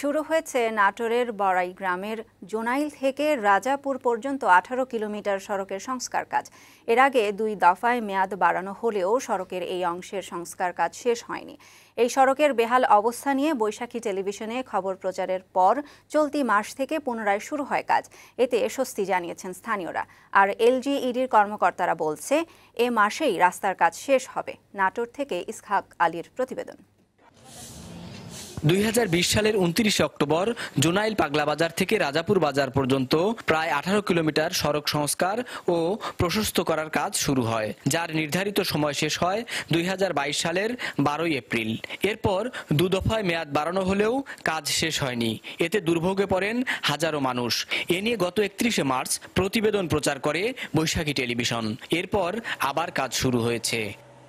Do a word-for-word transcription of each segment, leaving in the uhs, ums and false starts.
শুরু হয়েছে নাটোরের বড়াই গ্রামের জোনাইল থেকে রাজাপুর পর্যন্ত আঠারো কিলোমিটার সড়কের সংস্কার কাজ। এর আগে দুই দফায় মেয়াদ বাড়ানো হলেও সড়কের এই অংশের সংস্কার কাজ শেষ হয়নি। এই সড়কের বেহাল অবস্থা নিয়ে বৈশাখী টেলিভিশনে খবর প্রচারের পর চলতি মাস থেকে পুনরায় শুরু হয় কাজ। এতে স্বস্তি জানিয়েছেন স্থানীয়রা। আর এলজিইডির কর্মকর্তারা বলছে এ মাসেই রাস্তার কাজ শেষ হবে। নাটোর থেকে ইসহাক আলীর প্রতিবেদন। দুই হাজার বিশ সালের উনত্রিশে অক্টোবর জোনাইল পাগলা বাজার থেকে রাজাপুর বাজার পর্যন্ত প্রায় আঠারো কিলোমিটার সড়ক সংস্কার ও প্রশস্ত করার কাজ শুরু হয়, যার নির্ধারিত সময় শেষ হয় দুই হাজার বাইশ সালের বারোই এপ্রিল। এরপর দু দফায় মেয়াদ বাড়ানো হলেও কাজ শেষ হয়নি। এতে দুর্ভোগে পড়েন হাজারো মানুষ। এ নিয়ে গত একত্রিশে মার্চ প্রতিবেদন প্রচার করে বৈশাখী টেলিভিশন। এরপর আবার কাজ শুরু হয়েছে।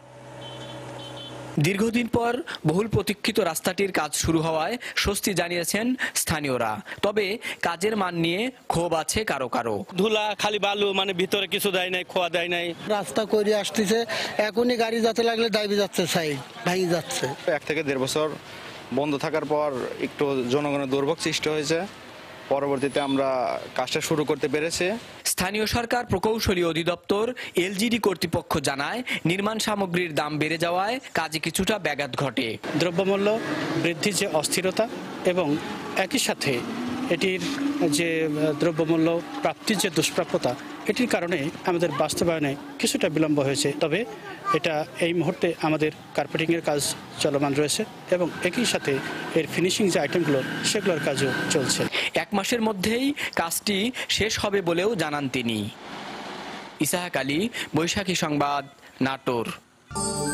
দীর্ঘদিন পর বহুল প্রতীক্ষিত রাস্তাটির কাজ শুরু হওয়ায় স্বস্তি জানিয়েছেন স্থানীয়রা। তবে কাজের মান নিয়ে ক্ষোভ আছে কারো কারো। ধুলা খালি বালু, মানে ভিতরে কিছু দেয় নাই, খোয়া দেয় নাই। রাস্তা করে আসতেছে, এখনই গাড়ি যেতে লাগলে দাবি যাচ্ছে, সাইড ভাঙি যাচ্ছে। এক থেকে দেড় বছর বন্ধ থাকার পর একটু জনগণের দুর্ভোগ সৃষ্টি হয়েছে। পরবর্তীতে আমরা কাজটা শুরু করতে পেরেছি। স্থানীয় সরকার প্রকৌশলী অধিদপ্তর এলজিডি কর্তৃপক্ষ জানায়, নির্মাণ সামগ্রীর দাম বেড়ে যাওয়ায় কাজে কিছুটা ব্যাঘাত ঘটে। দ্রব্যমূল্য বৃদ্ধির যে অস্থিরতা এবং একই সাথে এটির যে দ্রব্যমূল্য প্রাপ্তির যে দুষ্প্রাপ্যতা, এটির কারণে আমাদের বাস্তবায়নে কিছুটা বিলম্ব হয়েছে। তবে এটা এই মুহূর্তে আমাদের কার্পেটিংয়ের কাজ চলমান রয়েছে এবং একই সাথে এর ফিনিশিং যে আইটেমগুলো সেগুলোর কাজও চলছে। এক মাসের মধ্যেই কাজটি শেষ হবে বলেও জানান তিনি। ইসহাক আলী, বৈশাখী সংবাদ, নাটোর।